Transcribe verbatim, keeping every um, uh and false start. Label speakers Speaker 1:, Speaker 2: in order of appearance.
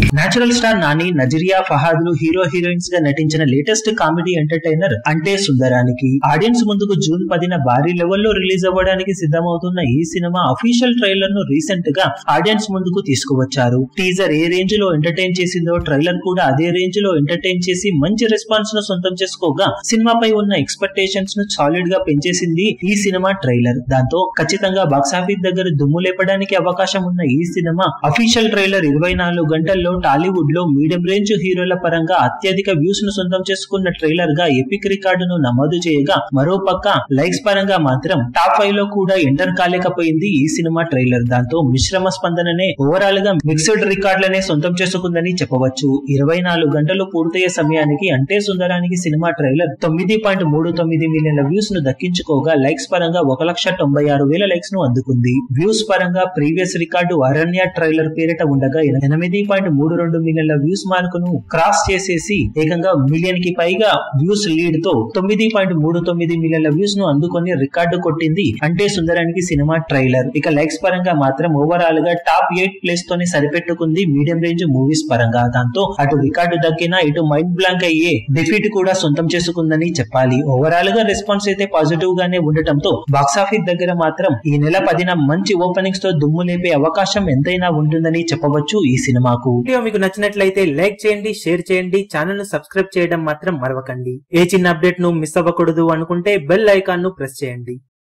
Speaker 1: Natural star Nani, Nazriya, Fahadh లు hero heroines గా నటించిన లేటెస్ట్ కామెడీ ఎంటర్టైనర్ అంటే సుందరానికి ఆడియన్స్ ముందుకు జూన్ పదిన భారీ లెవెల్లో రిలీజ్ అవ్వడానికి సిద్ధమవుతున్న ఈ సినిమా అఫీషియల్ ట్రైలర్ ను రీసెంట్ గా ఆడియన్స్ ముందుకు తీసుకువచ్చారు. టీజర్ ఏ రేంజ్ లో ఎంటర్టైన్ చేసిందో ట్రైలర్ కూడా అదే రేంజ్ లో ఎంటర్టైన్ చేసి మంచి రెస్పాన్స్ ను సొంతం చేసుకోగా సినిమాపై ఉన్న ఎక్స్పెక్టేషన్స్ ను సాలిడ్ గా పెంచేసింది ఈ సినిమా ట్రైలర్. దాంతో ఖచ్చితంగా బాక్సాఫీస్ దగ్గర దుమ్ము లేపడానికి అవకాశం ఉన్న ఈ సినిమా అఫీషియల్ ట్రైలర్ ఇరవై నాలుగు గంటల్లో టాలీవుడ్ లో మీడియం రేంజ్ హీరోల పరంగా అత్యధిక వ్యూస్ ను సొంతం చేసుకున్న ట్రైలర్ గా ఎపిక్ రికార్డును నమోదు చేయగా, మరోపక్క లైక్స్ పరంగా మాత్రం టాప్ ఫైవ్ లో కూడా ఎంటర్ కాలేకపోయింది ఈ సినిమా ట్రైలర్. దాంతో మిశ్రమ స్పందననే ఓవరాల్ గా మిక్స్డ్ రికార్డులనే సొంతం చేసుకుందని చెప్పవచ్చు. ఇరవై నాలుగు గంటలు పూర్తయ్యే సమయానికి అంటే సుందరానికి సినిమా ట్రైలర్ తొమ్మిది పాయింట్ మూడు తొమ్మిది మిలియన్ల వ్యూస్ ను దక్కించుకోగా, లైక్స్ పరంగా ఒక లక్ష తొంభై ఆరు వేల లైక్స్ ను అందుకుంది. వ్యూస్ పరంగా ప్రీవియస్ రికార్డు అరణ్య ట్రైలర్ పేరిట ఉండగా ఎనిమిది పాయింట్ మూడు రెండు మిలియన్ల వ్యూస్ మార్క్ ను క్రాస్ చేసేసి ఏకంగా మిలియన్ కి పైగా వ్యూస్ లీడ్ తో తొమ్మిది పాయింట్ మూడు తొమ్మిది మిలియన్ల వ్యూస్ ను అందుకొని రికార్డు కొట్టింది అంటే సుందరానికి సినిమా ట్రైలర్. ఇక లైక్స్ పరంగా మాత్రం ఓవరాల్ గా టాప్ ఎయిట్ ప్లేస్ తోనే సరిపెట్టుకుంది మీడియం రేంజ్ మూవీస్ పరంగా. దాంతో అటు రికార్డు దక్కినా ఇటు మైండ్ బ్లాంక్ అయ్యే డిఫీట్ కూడా సొంతం చేసుకుందని చెప్పాలి. ఓవరాల్ గా రెస్పాన్స్ అయితే పాజిటివ్ గానే ఉండటంతో బాక్సాఫీస్ దగ్గర మాత్రం ఈ నెల పదిన మంచి ఓపెనింగ్స్ తో దుమ్ము లేపే అవకాశం ఎంతైనా ఉంటుందని చెప్పవచ్చు ఈ సినిమాకు. వీడియో మీకు నచ్చినట్లయితే లైక్ చేయండి, షేర్ చేయండి, ఛానల్ ను సబ్స్క్రైబ్ చేయడం మాత్రం మరవకండి. ఏ చిన్న అప్డేట్ ను మిస్ అవ్వకూడదు అనుకుంటే బెల్ ఐకాన్ ను ప్రెస్ చేయండి.